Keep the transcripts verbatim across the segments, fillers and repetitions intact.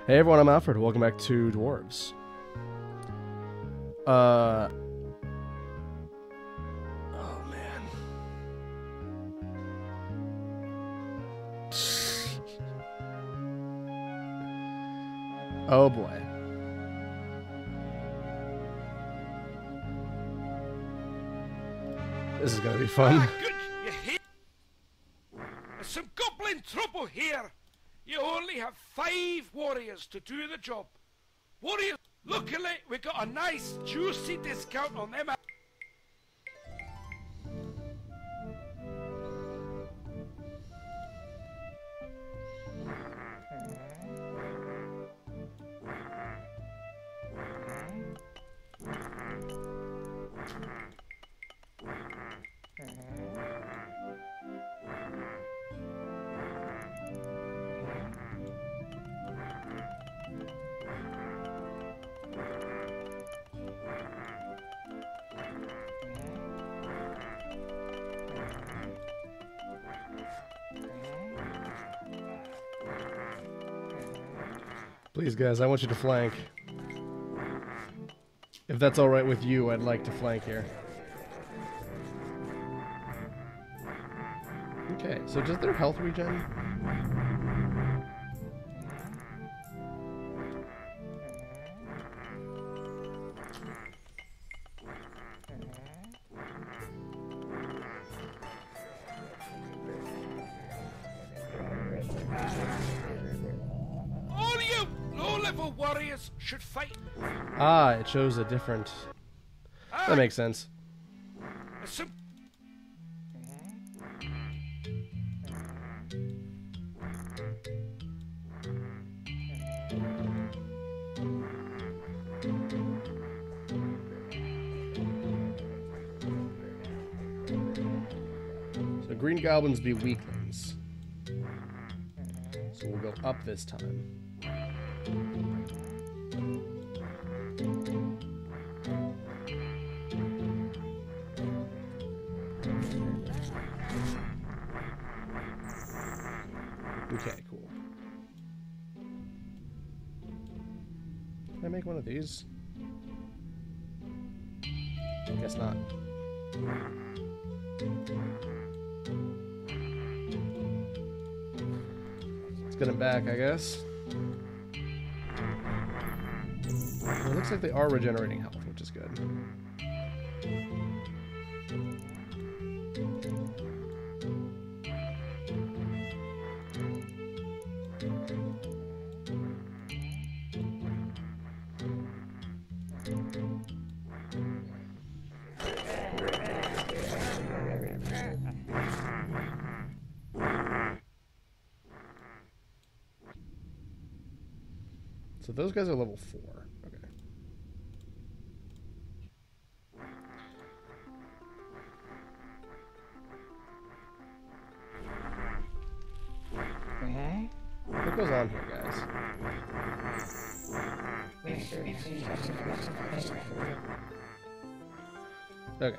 Hey everyone, I'm Alfred. Welcome back to Dwarves. Uh... Oh man. Oh boy. This is gonna be fun. Ah, good. You hear? There's some goblin trouble here. You only have five warriors to do the job. Warriors, luckily we got a nice juicy discount on them. Please guys, I want you to flank. If that's alright with you, I'd like to flank here. Okay, so does their health regen? All you low-level warriors should fight. Ah, it shows a different... That makes sense. There's some So green goblins be weaklings. So we'll go up this time. Okay, cool. Can I make one of these? Guess not. Let's get them back, I guess. It looks like they are regenerating health, which is good. So those guys are level four. Okay. What goes on here, guys? Okay.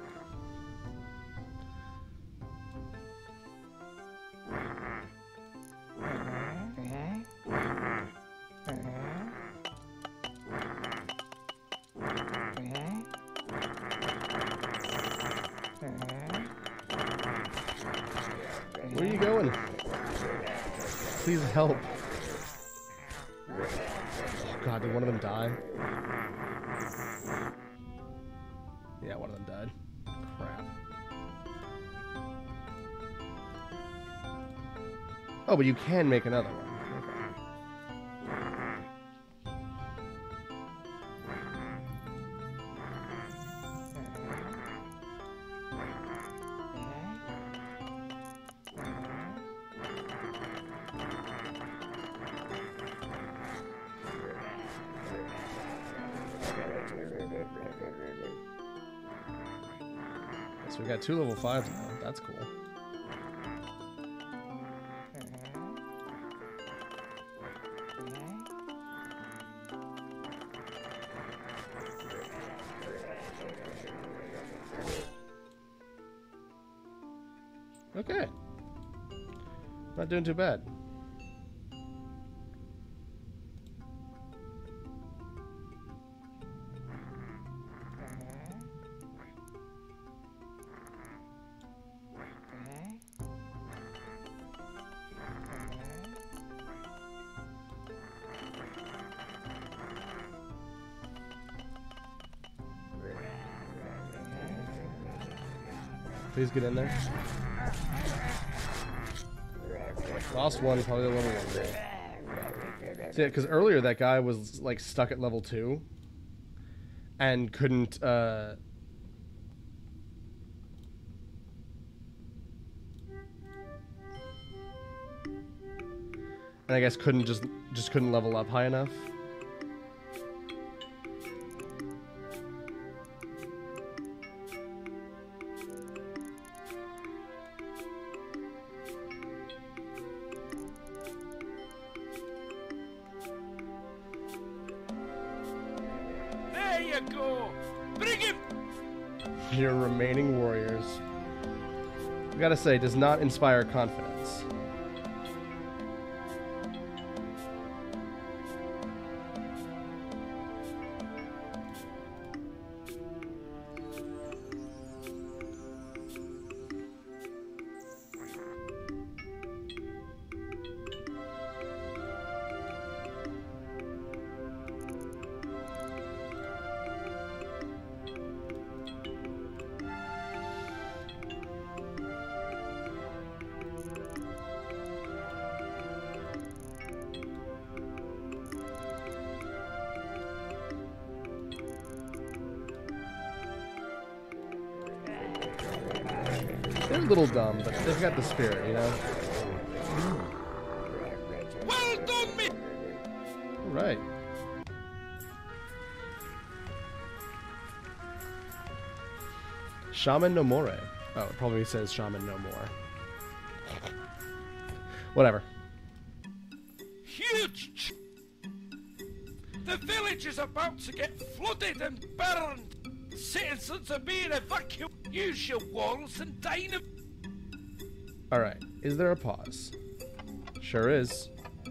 Where are you going? Please help. Oh god, did one of them die? Yeah, one of them died. Crap. Oh, but you can make another one. So we got two level fives now. That's cool. Okay. Not doing too bad. Please get in there. Lost one, probably the level one. See, because earlier that guy was like stuck at level two and couldn't. Uh, and I guess couldn't just just couldn't level up high enough. Go! Bring him! Your remaining warriors. I gotta say, does not inspire confidence. They're a little dumb, but they've got the spirit, you know? Well done, me! Right. Shaman no more. Oh, it probably says shaman no more. Whatever. Huge! Ch the village is about to get flooded and burned. Citizens are being evacuated. Use your walls and dynamite. Alright, is there a pause? Sure is.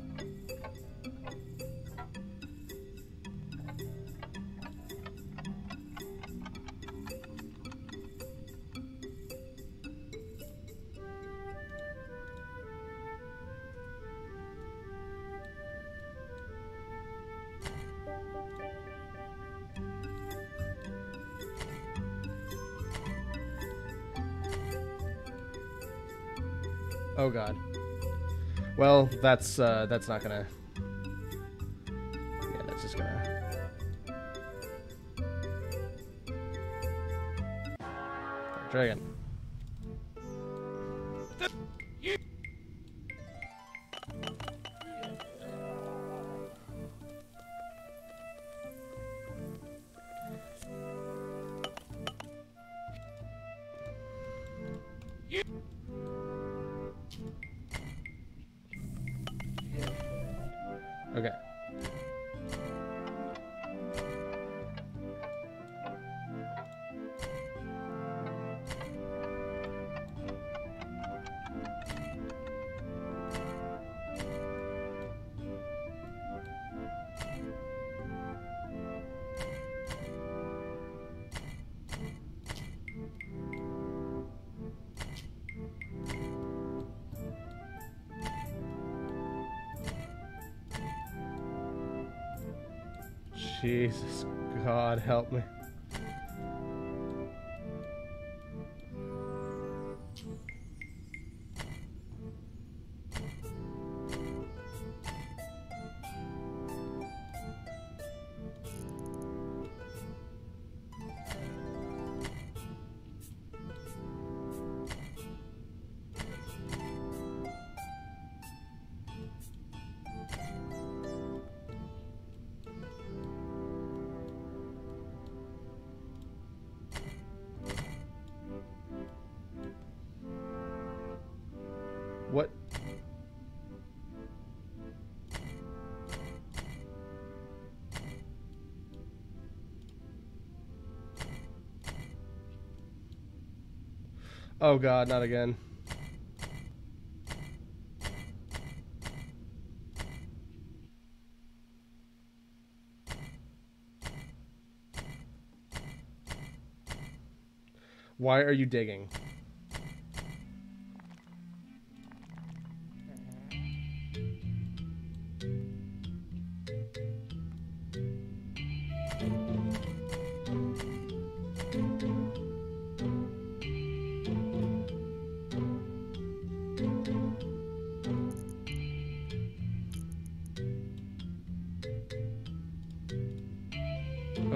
Oh god. Well, that's uh, that's not gonna. Yeah, that's just gonna. Try again. Okay. Jesus, God help me. What? Oh god, not again. Why are you digging?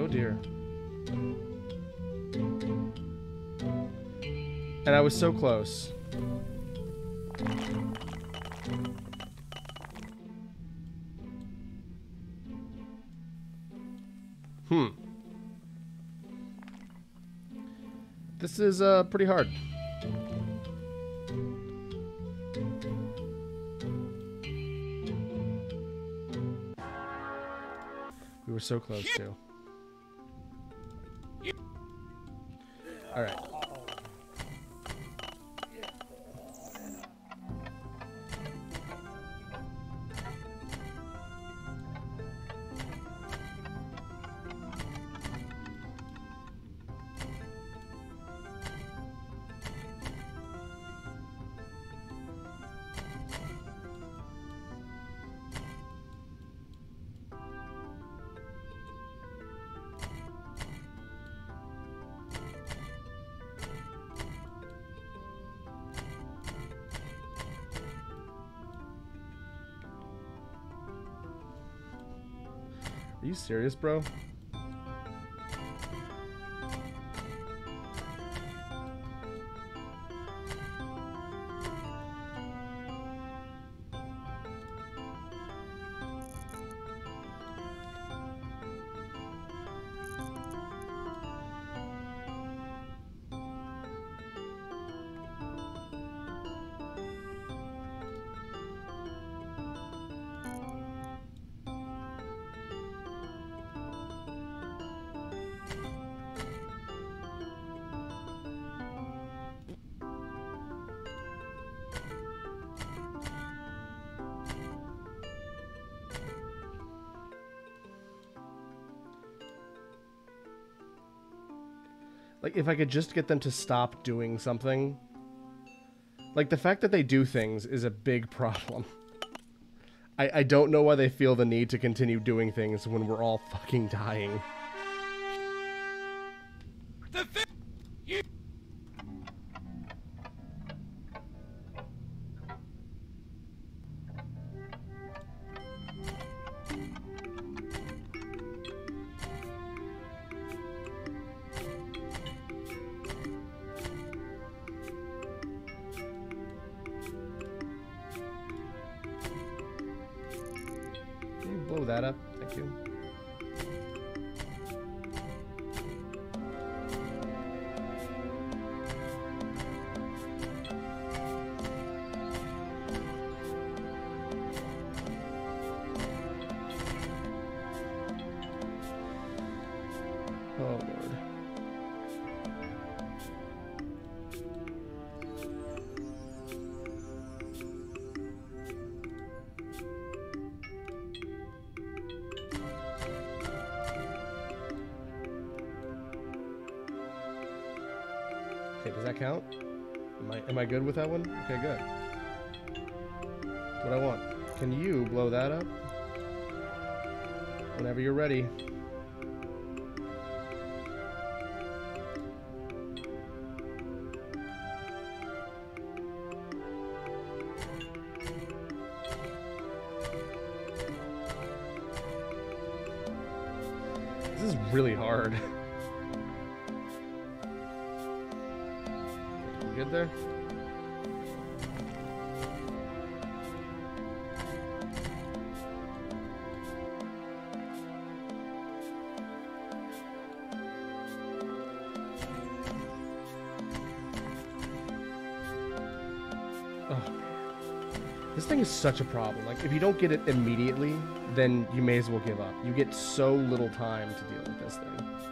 Oh dear. And I was so close. Hmm. This is uh, pretty hard. We were so close too. All right. Are you serious, bro? Like, if I could just get them to stop doing something. Like, the fact that they do things is a big problem. I, I don't know why they feel the need to continue doing things when we're all fucking dying. The thing you Can you blow that up? Thank you. Oh, Lord. Okay, does that count? Am I, am I good with that one? Okay, good. That's what I want. Can you blow that up? Whenever you're ready. This is really hard. You good there? Oh, this thing is such a problem. Like, if you don't get it immediately, then you may as well give up. You get so little time to deal with this thing.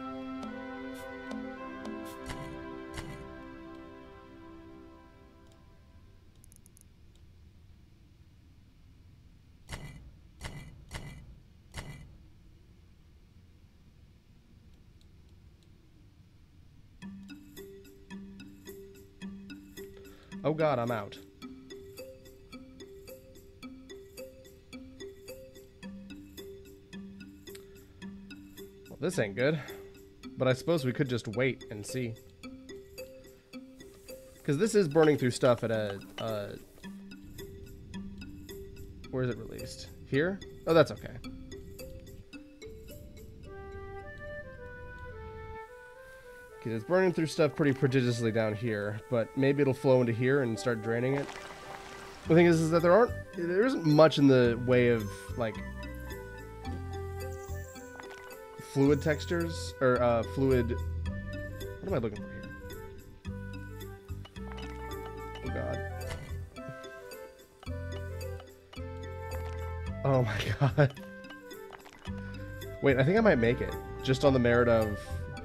Oh god, I'm out. Well, this ain't good. But I suppose we could just wait and see. Because this is burning through stuff at a... Uh, where is it released? Here? Oh, that's okay. Okay, it's burning through stuff pretty prodigiously down here, but maybe it'll flow into here and start draining it. The thing is, is that there aren't, there isn't much in the way of, like, fluid textures, or, uh, fluid, what am I looking for here? Oh, God. Oh, my God. Wait, I think I might make it, just on the merit of...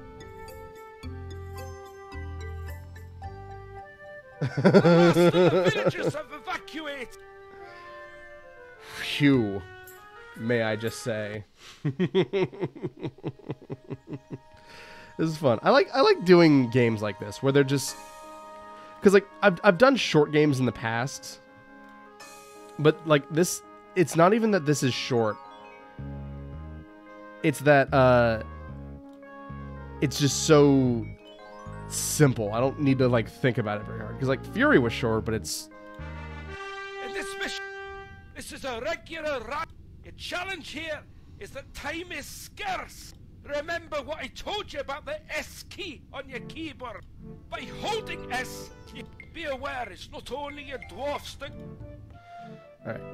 The villagers have evacuated. Phew, may I just say. This is fun. I like I like doing games like this where they're just, because like I've I've done short games in the past, but like this, it's not even that this is short. It's that uh, it's just so simple. I don't need to like think about it very hard, because like Fury was short, but it's. In this mission, this is a regular run. The challenge here is that time is scarce. Remember what I told you about the S key on your keyboard. By holding S, you be aware it's not only a dwarfs that. All right.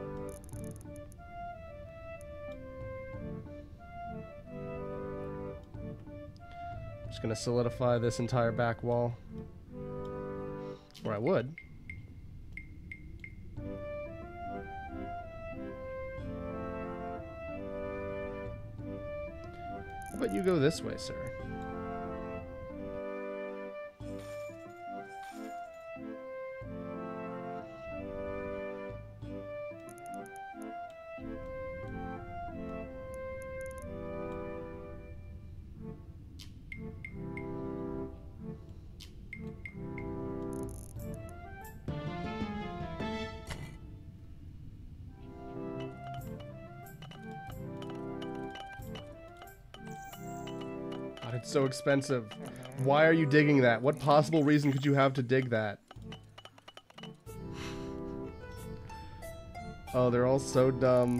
Just gonna solidify this entire back wall. Or I would. How about you go this way, sir? It's so expensive. Why are you digging that? What possible reason could you have to dig that? Oh, they're all so dumb.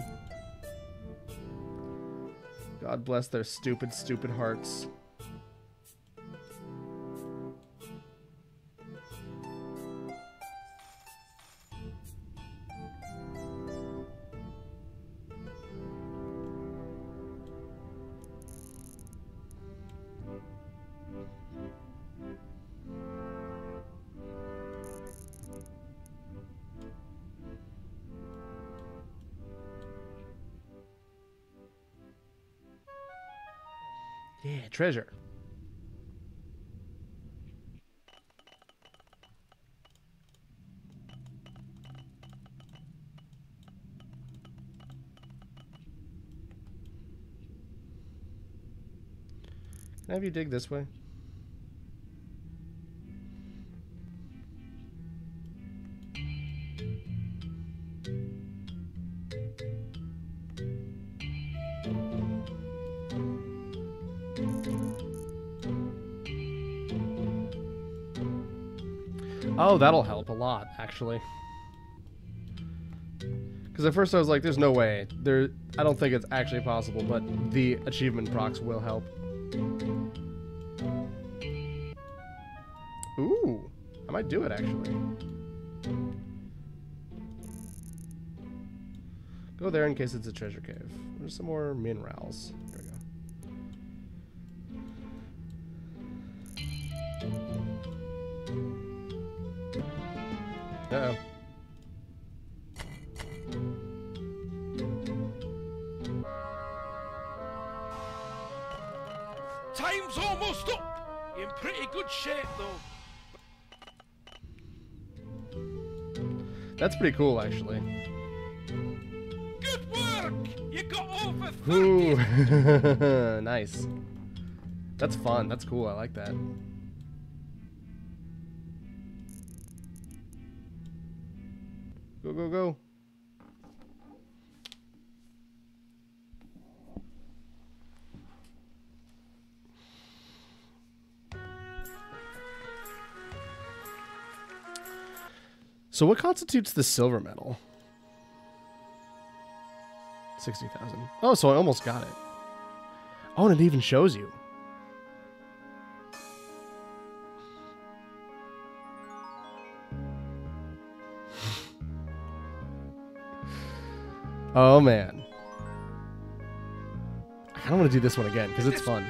God bless their stupid, stupid hearts. Yeah, treasure. Can I have you dig this way? Oh, that'll help a lot, actually. Because at first I was like, there's no way. There, I don't think it's actually possible, but the achievement procs will help. Ooh, I might do it, actually. Go there in case it's a treasure cave. There's some more minerals. Here we go. Uh-oh. Time's almost up. In pretty good shape, though. That's pretty cool, actually. Good work. You got over thirty. Ooh. Nice. That's fun. That's cool. I like that. Go, go, go. So what constitutes the silver medal? sixty thousand. Oh, so I almost got it. Oh, and it even shows you. Oh, man. I kind of want to do this one again, because it's fun.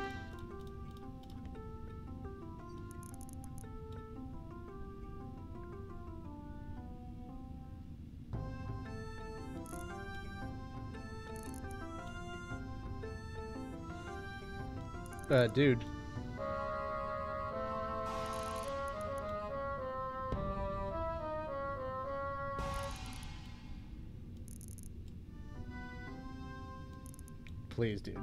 Uh, dude. Please, dude.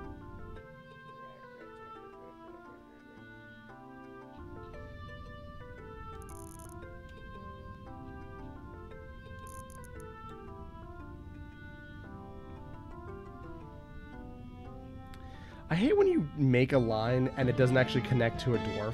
I hate when you make a line and it doesn't actually connect to a dwarf.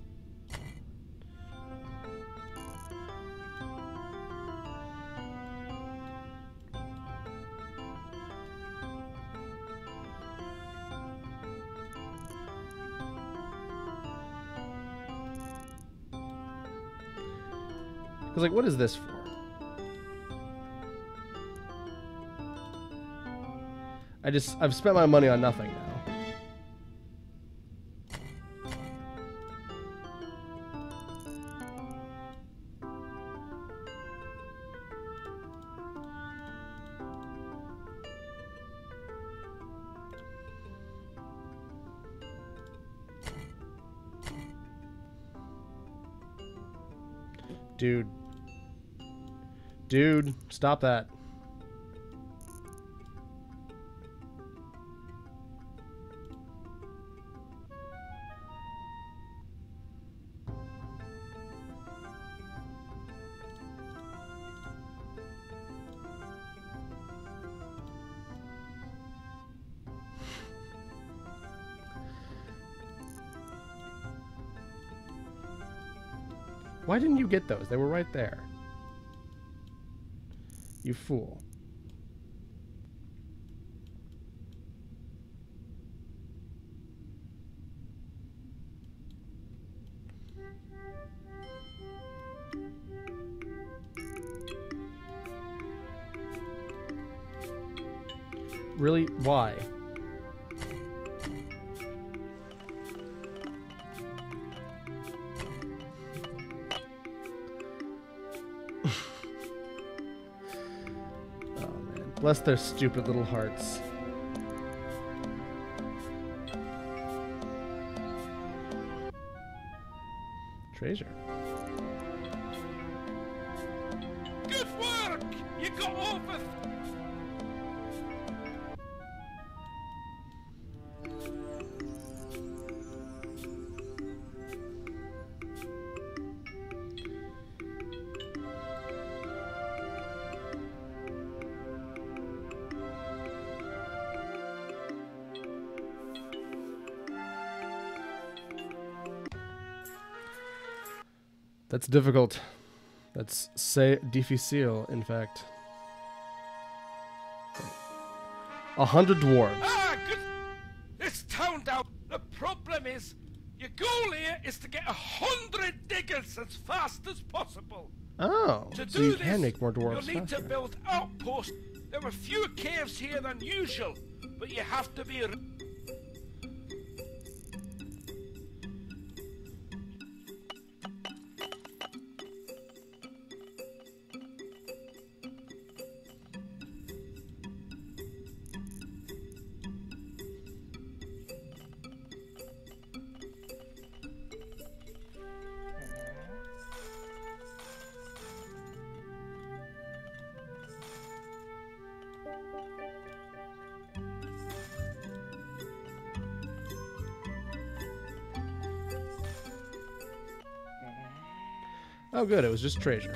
Because, like, what is this for? I just, I've spent my money on nothing now. Dude. Dude, stop that. Why didn't you get those? They were right there. You fool. Really? Why? Bless their stupid little hearts. Treasure. Good work! You got over. That's difficult. That's c'est difficile, in fact. A hundred dwarves. Ah, good. This town down. The problem is, your goal here is to get a hundred diggers as fast as possible. Oh, to so do you this, can make more dwarves you'll need faster. to build outposts. There are fewer caves here than usual, but you have to be. Oh, good. It was just treasure.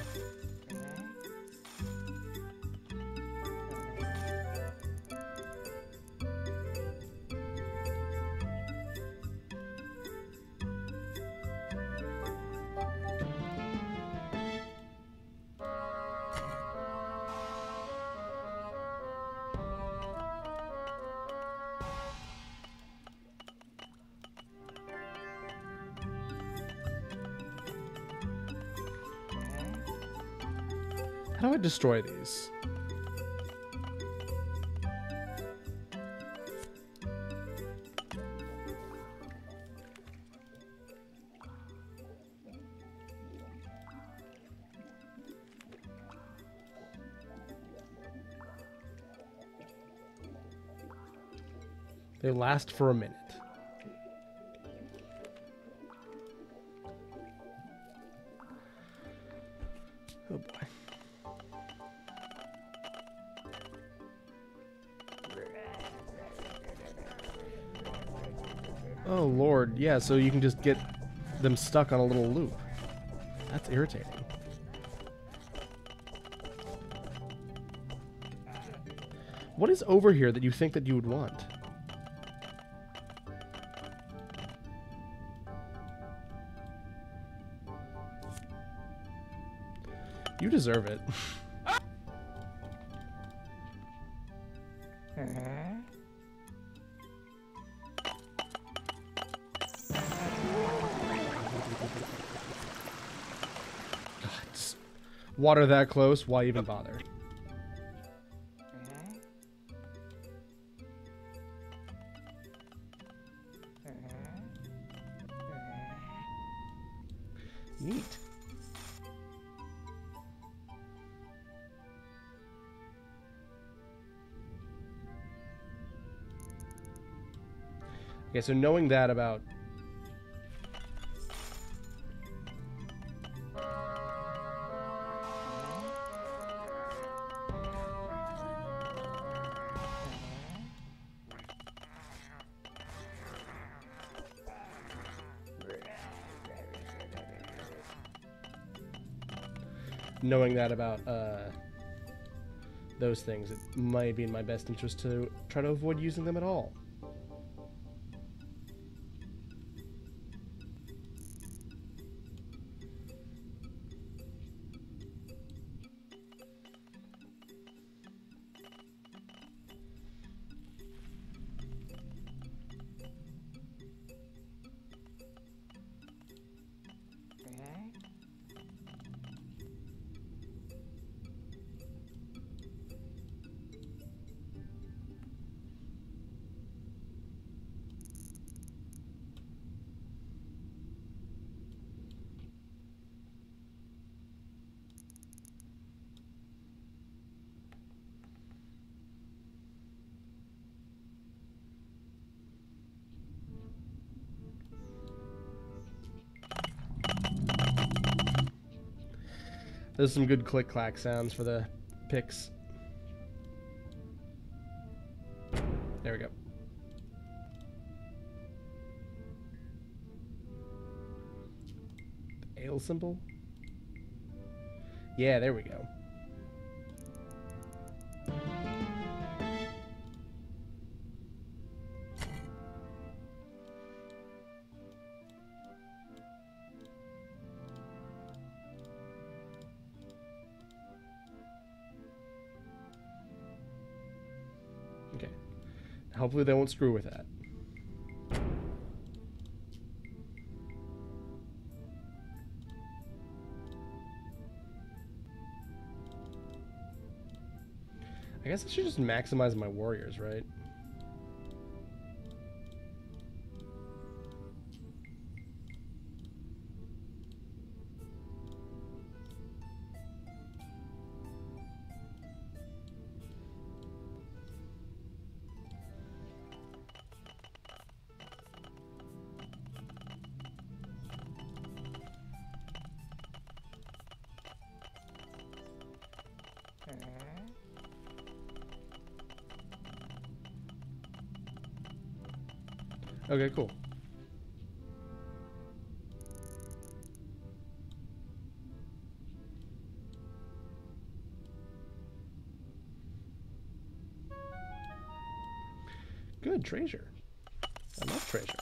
How do I destroy these? They last for a minute. Oh boy. Oh lord, yeah, so you can just get them stuck on a little loop. That's irritating. What is over here that you think that you would want? You deserve it. Water that close, why even bother? Neat. Okay, so knowing that about knowing that about uh, those things, it might be in my best interest to try to avoid using them at all. There's some good click-clack sounds for the picks. There we go. The ale symbol? Yeah, there we go. Okay. Hopefully they won't screw with that. I guess I should just maximize my warriors, right? Okay, cool. Good treasure. I love treasure.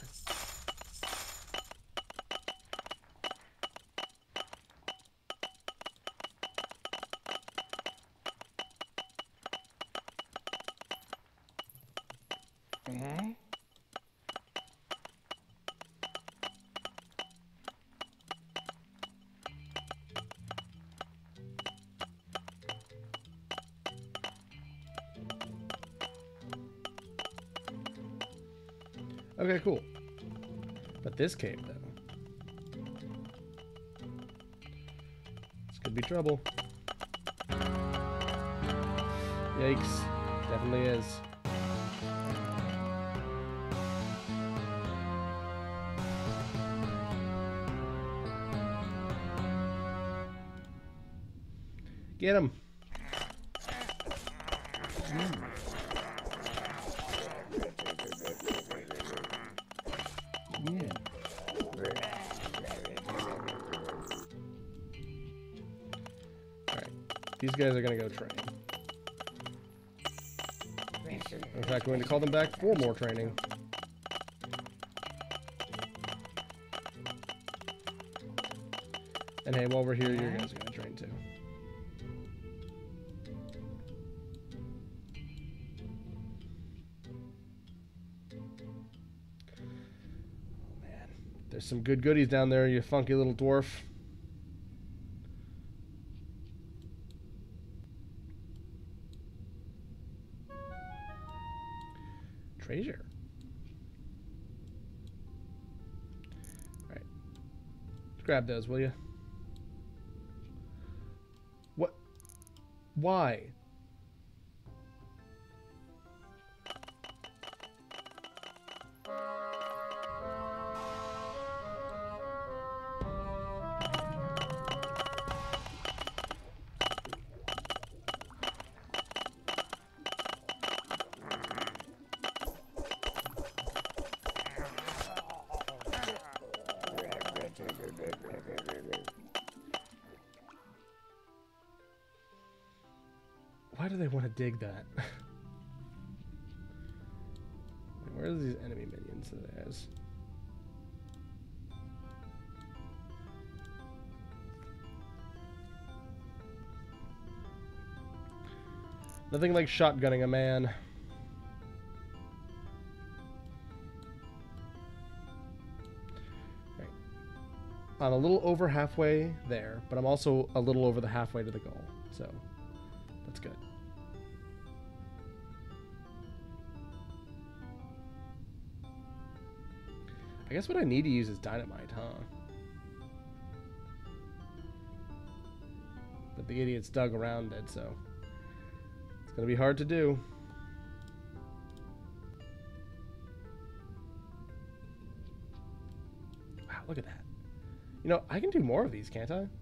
Okay, cool. But this cave, though. This could be trouble. Yikes. Definitely is. Get him. Yeah. Alright. These guys are going to go train. In fact, I'm going to call them back for more training. And hey, while we're here, you guys are going to train too. Oh man, there's some good goodies down there, you funky little dwarf. Treasure. Alright. Grab those, will you? What? Why? Why do they want to dig that? Where are these enemy minions that it has? Nothing like shotgunning a man. Right. I'm a little over halfway there, but I'm also a little over the halfway to the goal, so that's good. I guess what I need to use is dynamite, huh? But the idiots dug around it, so it's gonna be hard to do. Wow, look at that. You know, I can do more of these, can't I?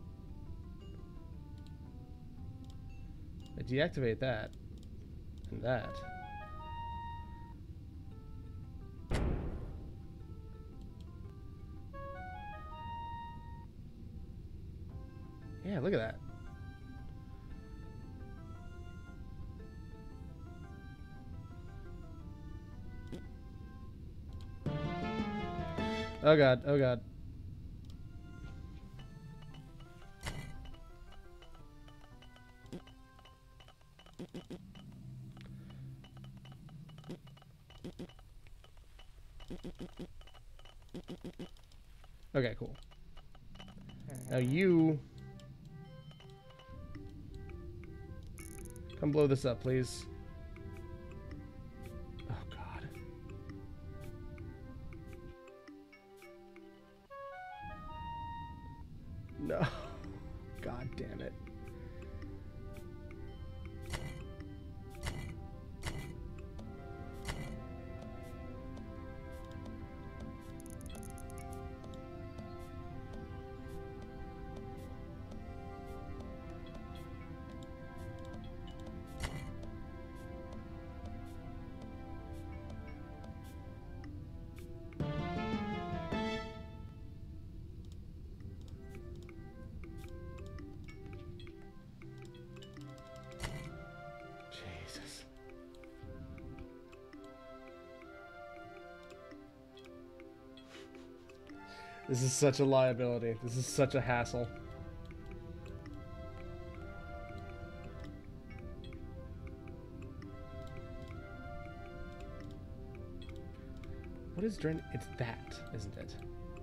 I deactivate that and that. Yeah, look at that. Oh god, oh god. Okay, cool. Now you come blow this up, please. Oh god. No. God damn it. This is such a liability. This is such a hassle. What is drain? It's that, isn't it?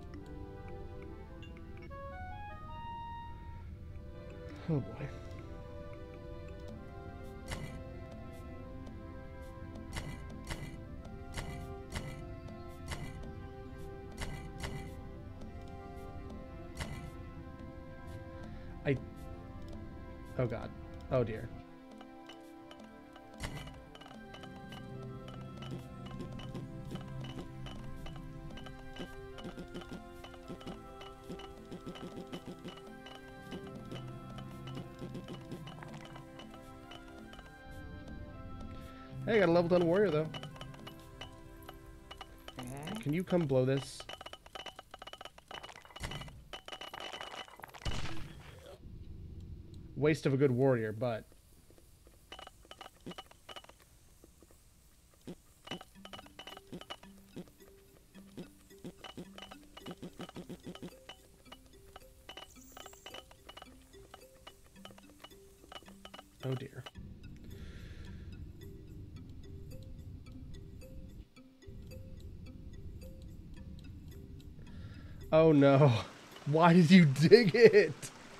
Oh boy. I... Oh god. Oh dear. Hey, I got a level ten warrior, though. Can you come blow this? Waste of a good warrior, but... Oh dear. Oh no. Why did you dig it?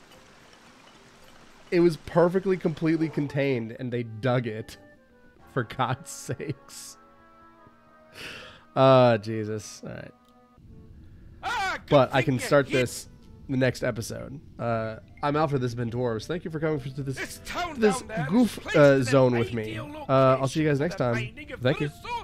It was perfectly, completely contained, and they dug it. For God's sakes. Ah, uh, Jesus. Alright. Ah, But I can start this the next episode. Uh, I'm Alfred, this has been Dwarves. Thank you for coming to this, This town this down there goof is placed uh, in an zone with me. ideal Uh, I'll see you guys location next for the time. mining of Thank the you. resources.